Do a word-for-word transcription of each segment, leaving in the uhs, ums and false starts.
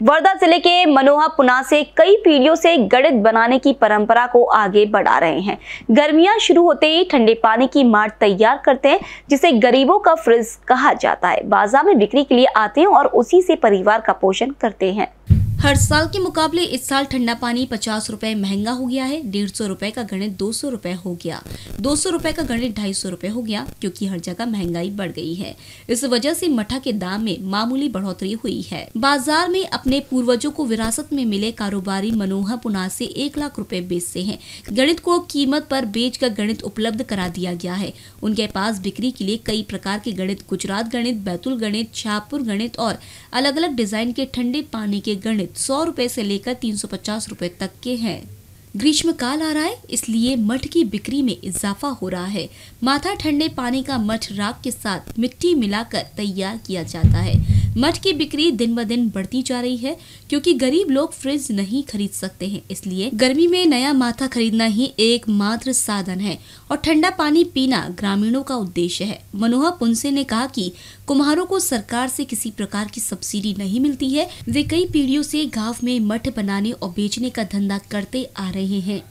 वर्धा जिले के मनोहा पुना से कई पीढ़ियों से गणित बनाने की परंपरा को आगे बढ़ा रहे हैं। गर्मियां शुरू होते ही ठंडे पानी की मार्ट तैयार करते हैं, जिसे गरीबों का फ्रिज कहा जाता है। बाजार में बिक्री के लिए आते हैं और उसी से परिवार का पोषण करते हैं। हर साल के मुकाबले इस साल ठंडा पानी पचास रुपए महंगा हो गया है। डेढ़ सौ रुपए का गणित दो सौ रुपए हो गया, दो सौ रुपए का गणित ढाई सौ रुपए हो गया, क्योंकि हर जगह महंगाई बढ़ गई है। इस वजह से मठा के दाम में मामूली बढ़ोतरी हुई है। बाजार में अपने पूर्वजों को विरासत में मिले कारोबारी मनोहा पुना से एक लाख रुपए बेचते हैं। गणित को कीमत पर बेचकर गणित उपलब्ध करा दिया गया है। उनके पास बिक्री के लिए कई प्रकार के गणित, गुजरात गणित, बैतुल गणित, शाहपुर गणित और अलग अलग डिजाइन के ठंडे पानी के गणित सौ रुपए से लेकर तीन सौ पचास रुपए तक के हैं। ग्रीष्म काल आ रहा है, इसलिए मठ की बिक्री में इजाफा हो रहा है। माथा ठंडे पानी का मठ राख के साथ मिट्टी मिलाकर तैयार किया जाता है। मठ की बिक्री दिन ब दिन बढ़ती जा रही है, क्योंकि गरीब लोग फ्रिज नहीं खरीद सकते हैं। इसलिए गर्मी में नया माथा खरीदना ही एकमात्र साधन है और ठंडा पानी पीना ग्रामीणों का उद्देश्य है। मनोहा पुनसे ने कहा कि कुम्हारों को सरकार से किसी प्रकार की सब्सिडी नहीं मिलती है। वे कई पीढ़ियों से गांव में मठ बनाने और बेचने का धंधा करते आ रहे हैं।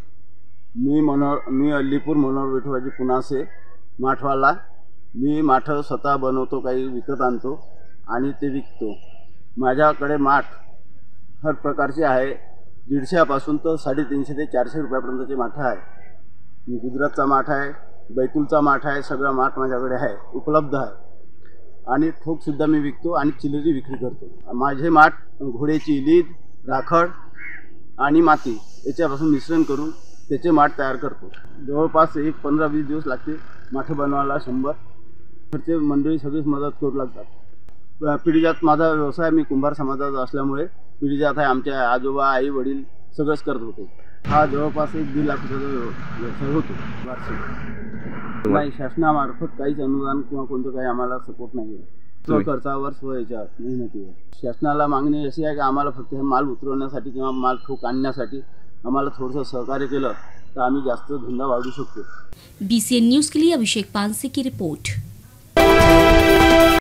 मी मनोहर मी अलीपूर मनोहर विठोबाजी पुना से माठवाला। मी माठ स्वतः बनवतो, काही विकत आणतो आणि ते विकतो। माझ्याकडे माठ हर प्रकारचे आहे, दीडशेपासून तर साडेतीनशे ते चारशे रुपयापर्यंतचे माठ आहे। गुजरातचा माठ आहे, बैतूलचा माठ आहे, सगळा माठ माझ्याकडे आहे, उपलब्ध आहे। आणि ठोकसुद्धा मी विकतो आणि चिल्लरी विक्री करतो। माझे माठ घोड्याची लीद, राखड आणि माती याच्यापासून मिश्रण करून त्याचे माठ तयार करतो। जवळपास एक पंधरा वीस दिवस लागते माठ बनवायला। शंभर घरचे मंडळी सगळीच मदत करू लागतात। पिढीजात माझा व्यवसाय, मी कुंभार समाजाचा असल्यामुळे पिढीजात आहे। आमचे आजोबा, आई, वडील सगळंच करत होते। हा जवळपास एक दीड लाख रुपयाचा व्यवसाय होतो वार्षिक। नाही, शासनामार्फत काहीच अनुदान किंवा कोणतं काही आम्हाला सपोर्ट नाही आहे। स्वखर्चावर स्व याच्या मेहनतीवर शासनाला मागणी अशी आहे की आम्हाला फक्त हे माल उतरवण्यासाठी किंवा माल ठोक आणण्यासाठी आम्हाला थोडंसं सहकार्य केलं तर आम्ही जास्त धंदा वाढवू शकतो। बीसीएन न्यूज के लिए अभिषेक पानसे की रिपोर्ट।